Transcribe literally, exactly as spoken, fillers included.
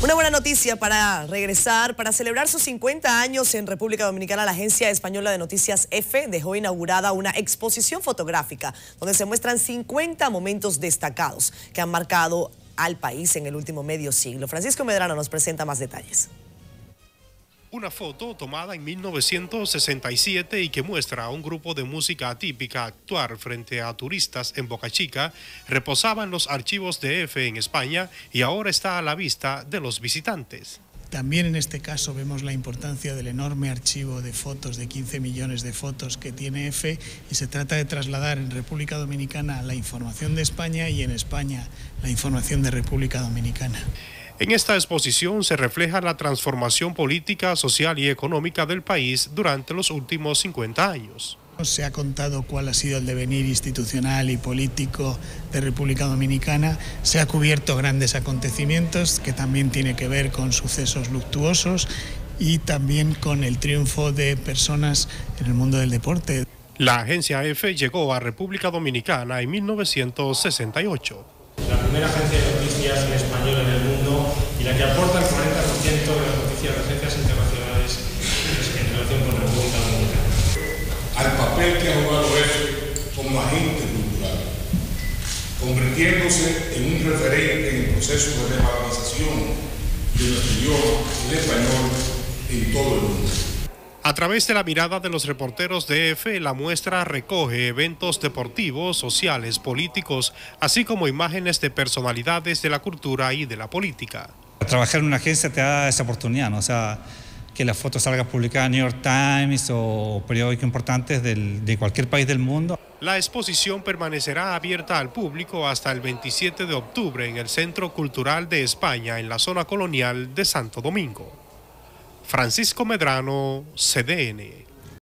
Una buena noticia para regresar, para celebrar sus cincuenta años en República Dominicana. La Agencia Española de Noticias EFE dejó inaugurada una exposición fotográfica donde se muestran cincuenta momentos destacados que han marcado al país en el último medio siglo. Francisco Medrano nos presenta más detalles. Una foto tomada en mil novecientos sesenta y siete y que muestra a un grupo de música atípica actuar frente a turistas en Boca Chica reposaba en los archivos de EFE en España y ahora está a la vista de los visitantes. También en este caso vemos la importancia del enorme archivo de fotos, de quince millones de fotos que tiene EFE, y se trata de trasladar en República Dominicana la información de España y en España la información de República Dominicana. En esta exposición se refleja la transformación política, social y económica del país durante los últimos cincuenta años. Se ha contado cuál ha sido el devenir institucional y político de República Dominicana, se ha cubierto grandes acontecimientos que también tiene que ver con sucesos luctuosos y también con el triunfo de personas en el mundo del deporte. La agencia EFE llegó a República Dominicana en mil novecientos sesenta y ocho. La primera agencia de noticias en español en el mundo y la que aporta el cuarenta por ciento de las noticias de agencias internacionales en relación con República Dominicana. Al papel que ha jugado EFE como agente cultural, convirtiéndose en un referente en el proceso de revalorización de nuestro idioma, el español, en todo el mundo. A través de la mirada de los reporteros de EFE, la muestra recoge eventos deportivos, sociales, políticos, así como imágenes de personalidades de la cultura y de la política. Trabajar en una agencia te da esa oportunidad, ¿no? O sea, que la foto salga publicada en New York Times o periódicos importantes del, de cualquier país del mundo. La exposición permanecerá abierta al público hasta el veintisiete de octubre en el Centro Cultural de España, en la zona colonial de Santo Domingo. Francisco Medrano, C D N.